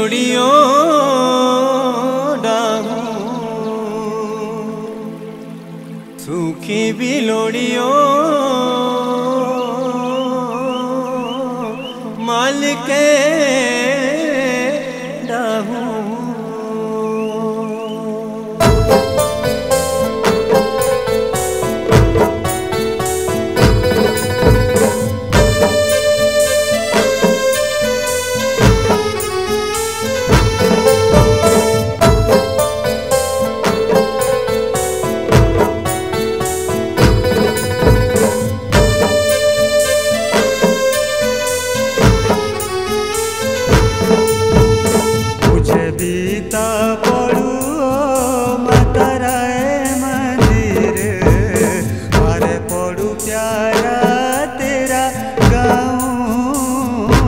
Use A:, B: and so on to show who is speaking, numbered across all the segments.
A: बिलोड़ियों डाहूं, सूखी बिलोड़ियों माल के डाहूं। बीता पड़ू माताराए मंदिर, मारे पड़ू प्यारा तेरा गाँव,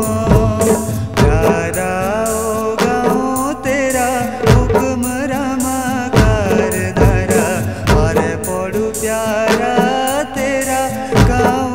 A: प्यारा ओ गाँव तेरा हुक्म रमा कर धरा, मारे पड़ू प्यारा तेरा गाँव।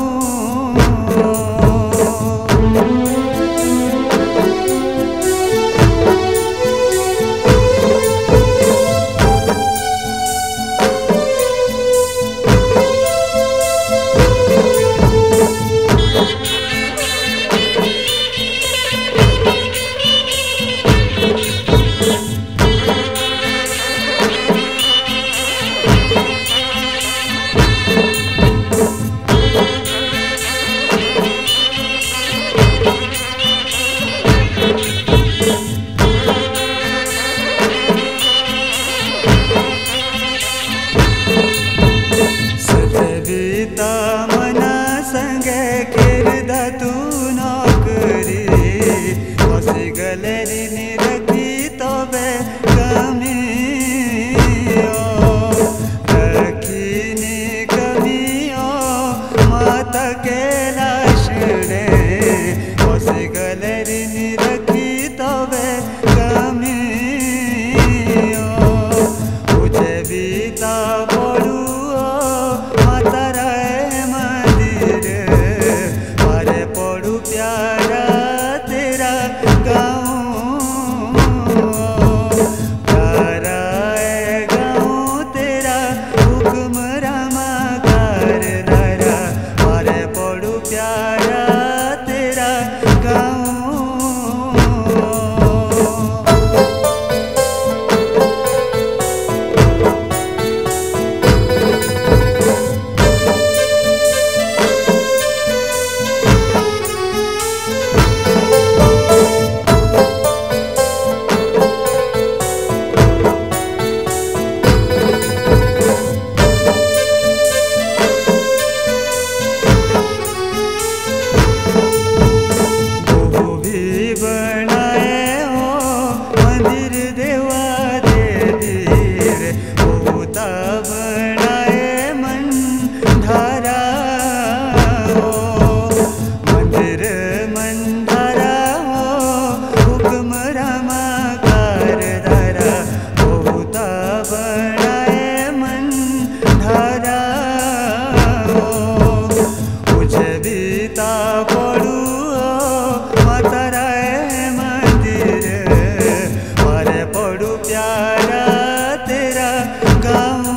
A: बीता मना संगे किरदा तू नौकरी, हसी गलेरी नी रखी तो बे कमी, रखी नी कमी माता के लाशड़े, हसी गलेरी नी रखी तो बे कमी, मुझे बीता पड़ू माताराए मंदिर, मारे पड़ू प्यारा तेरा गाँव, प्यारा है गाँव तेरा हुक्म रमा कर धरा, मारे पड़ू प्यारा तेरा गाँव। बनाए हो मंदिर देवा देवीर, होता बनाए मन धारा हो, मंदिर मन धारा हो हुक्म रमा कर धरा, होता बनाए मन धारा हो, मुझे बीता पड़ू माताराए मंदिर, मारे पड़ू प्यारा तेरा गाँव,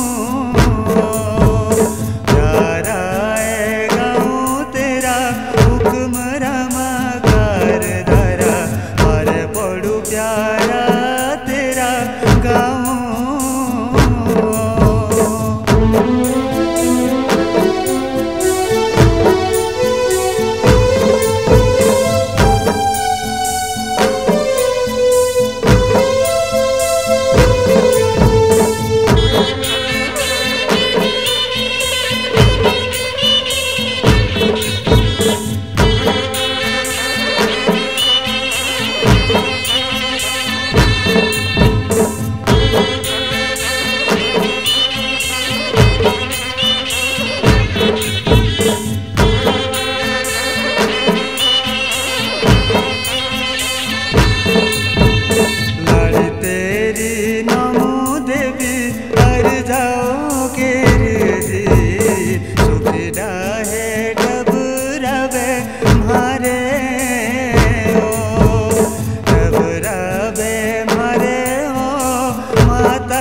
A: प्यारा है गाँव तेरा हुक्म रमा कर धरा, मारे पड़ू प्यारा तेरा गाँव।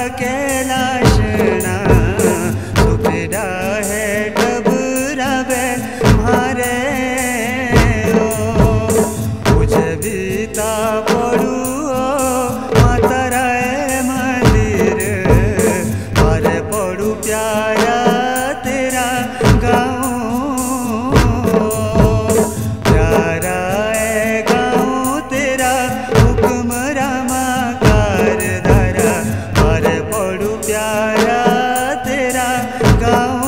A: कैलाशना सुखड़ा है टबरावे मारे उजवीता पड़ू माता राय मंदिर मारे पड़ू प्यारा तेरा गाँव प्यारा है गाँव तेरा हुक्म रामा कार धारा मारे पड़ू प्यारा तेरा गाँव।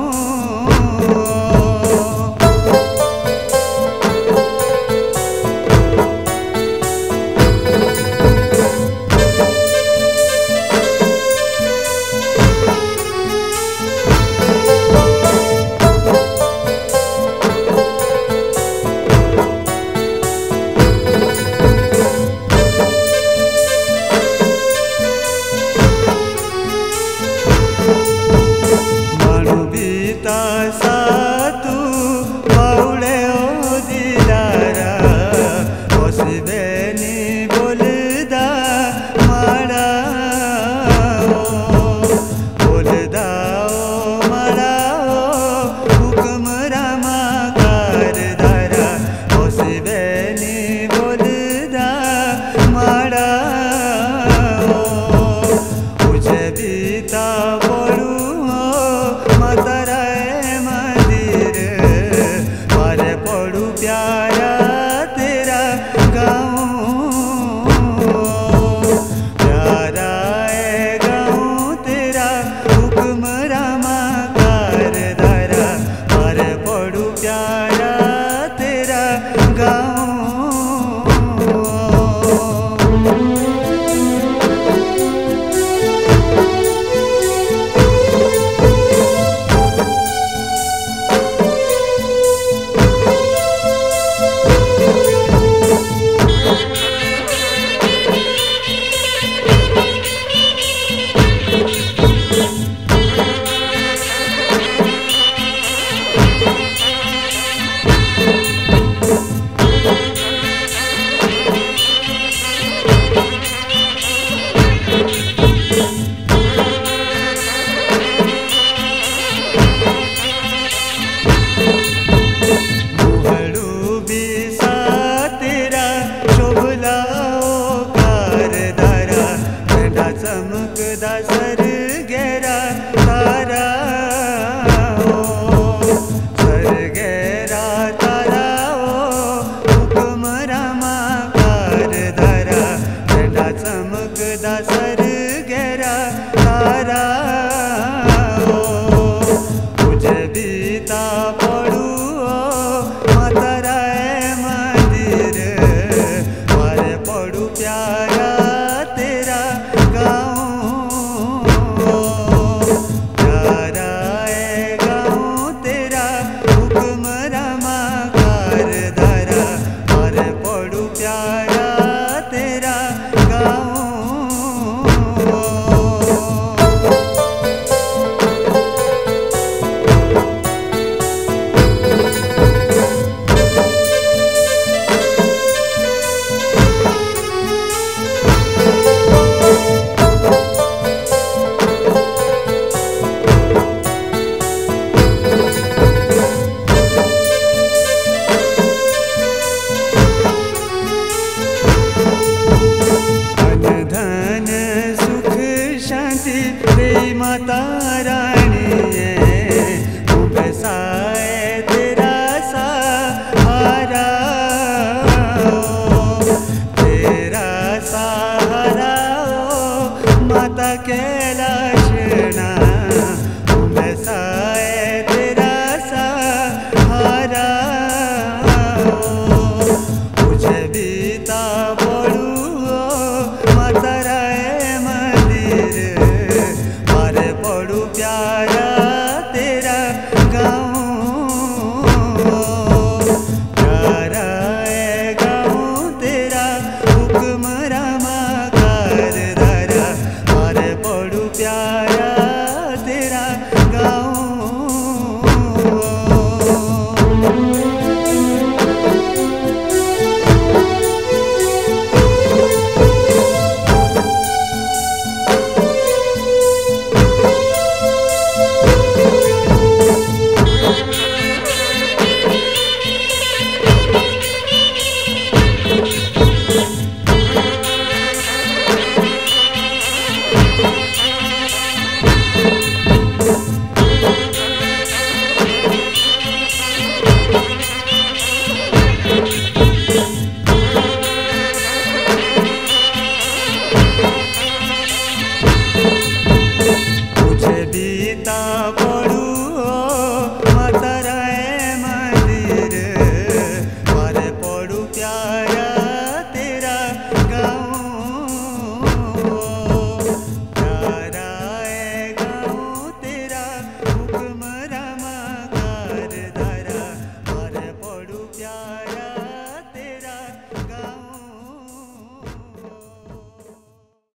A: सातू बाउले ओ दिलारा बसबेनी बोलदा माड़ा बोलदा ओ माड़ा हुक्म रामा कार धारा बसबेनी बोलदा माड़ा मुझे बीता पड़ू माता प्यारा तेरा गाँव प्यारा है गाँव तेरा हुक्म रामा कार धारा मारे पड़ू प्यारा तेरा गाँव। चमकदा सर गहरा तारा सर गहरा तारा हुक्म रामा कार धारा झंडा चमकदा सर गहरा तारा मुझे बीता पड़ू माता राय मंदिर मारे पड़ू प्यारा तेरा प्यारा है गाँव तेरा हुक्म रामा कार धारा मारे पड़ू प्यारा तेरा गाँव। माता रानी बसाए तेरा सहारा तेरा सहारा माता कैलाशना बसा